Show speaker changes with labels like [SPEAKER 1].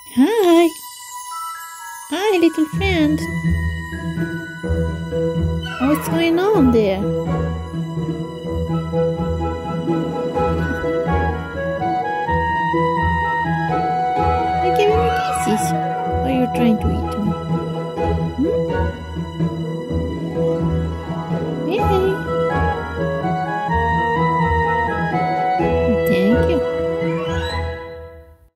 [SPEAKER 1] Hi. Hi, little friend. What's going on there? You're giving me kisses. Or you're trying to eat me? Hmm?